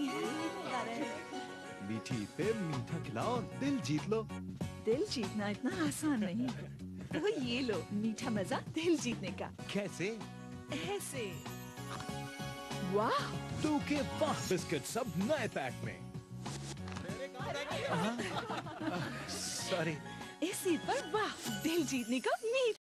मीठी पे मीठा खिलाओ, दिल जीत लो। दिल जीतना इतना आसान नहीं। तो ये लो मीठा मजा दिल जीतने का। कैसे? ऐसे। वाह! 2 के वाह बिस्किट सब नए पैक में। सॉरी। इसी पर वाह दिल जीतने का मीठा।